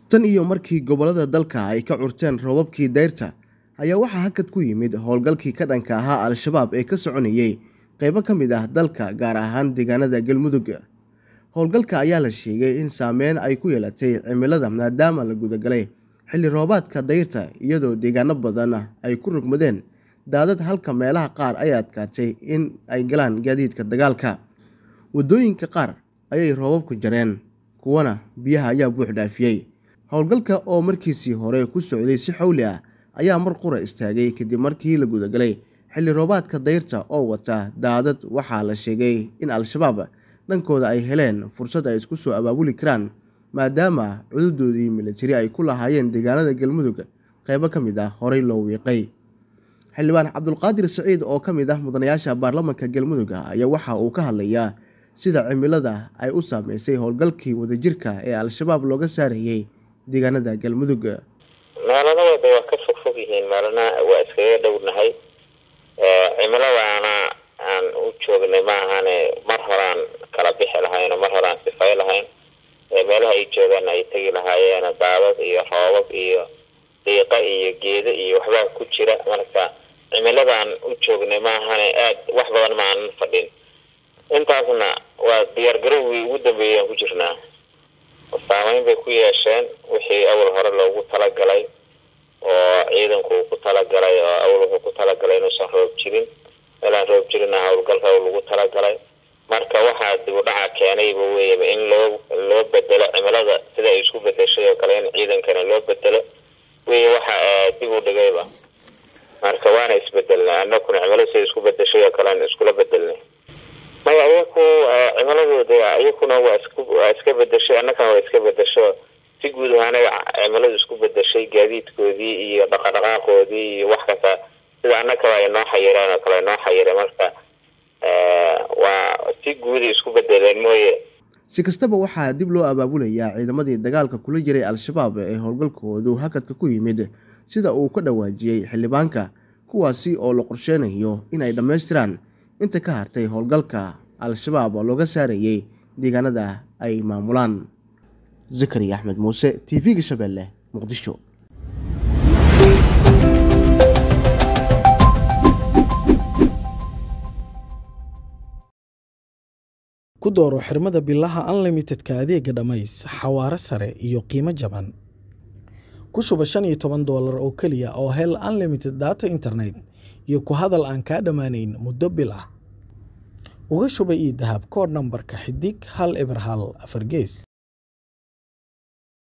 tan iyo markii gobolada dalka ay ka curteen roobabkii dayrta ayaa waxaa hakad ku yimid howlgalkii ka dhanka ahaa al-shabaab ee ka soconayay qaybo ka mid ah dalka gaar ahaan deegaanada galmudug. Howlgalka ayaa la sheegay in saameyn ay ku yeelatay cimilada maadaama la gudagalay xilli roobaadka dayrta iyadoo deegaano badan ay ku rogmadeen daadad halka meelaha qaar ay adkaatay in ay galaan gaadiidka dagaalka. Wadooyinka qaar ayay roobabku jareen, kuwana biyaha ayaa buux dhaafiyay. Howlgalka oo markiisii hore ku socday si xawli ah ayaa mar qura istaagay kadib markii la gudagalay xilli roobaadka dayrta oo wata daadad. Waxaa la sheegay in al-shabaab dhankooda ay heleen fursad ay isku soo abaabuli karaan maadaama cududoodii militari ay ku lahaayeen deegaanada galmudug qaybo ka mid ah horey loo wiiqay. Xildhibaan Cabdulqaadir Saciid oo ka mid ah mudanayaasha baarlamaanka galmudug ayaa waxa uu ka hadlayaa sida cimilada ay u saameysay howlgalkii wadajirka ee al-shabaab looga saarayay deegaanada galmudug. meelana waa ka fogfog yihiin, meelana waa iskaga dhownahay. cimiladaana aan u joognay maahane mar horaan kala bixi lahayn, mar horaan sifay lahayn. meelaha ay joogaan ay tegi lahaayeen daadad iyo roobab iyo diiqa iyo geedo iyo waxbaa ku jira. marka cimiladaan u joognay maahane aad wax badan ma aanan fadhin. intaasna waa diyaargarowgii ugu dambeeyay aan ku jirnaa. saameyn bay ku yeesheen wixii awal hore loogu talagalay oo ciidanku ku talagalay oo awal wuxuu ku talagalay inuusan roob jirin, meelaan roob jirin howlgalka lagu talagalay. marka waxaa dib u dhaca keenayba weeyaba in loo bedelo cimilada sida ay isku bedeshay oo kale, in ciidankana loo bedelo weeye waxa dib u dhigayba. marka waana isbedelnay annaguna cimilada sida isku bedeshay oo kale aan iskula bedelnay. maya ayaku cimiladooda ayakuna waa iska bedeshay, annagana waa iska bedesho. si guud ahaanaga cimiladu isku bedeshay, gaadiidkoodii iyo dhaqdhaqaaqoodii iyo wax kasta sida annagaba ay noo xayireen oo kale noo xayireen. marka waa si guud isku bedeleen mooye. Si kastaba waxaa dib loo abaabulayaa ciidamadii dagaalka kula jiray al-shabaab ee howlgalkoodu hakadka ku yimid sida uu ka dhawaajiyay xildhibaanka, kuwaasi oo la qorsheynayo in ay dhammaystiraan inta ka hartay howlgalka al-shabaab oo looga saarayay deegaanada ay maamulaan. Zakariya Axmed Muuse, TV-ga Shabeelle, Muqdisho. ku dooro xirmada billaha unlimitedka adeega dhamays xawaare sare iyo qiimo jaban. ku shuba $15 oo kaliya oo hel unlimited data internet iyo ku hadal aan kaa dhamaanayn muddo bil ah. uga shuba ii dahab koodh nambarka xidig 1 eber 1 4 gees.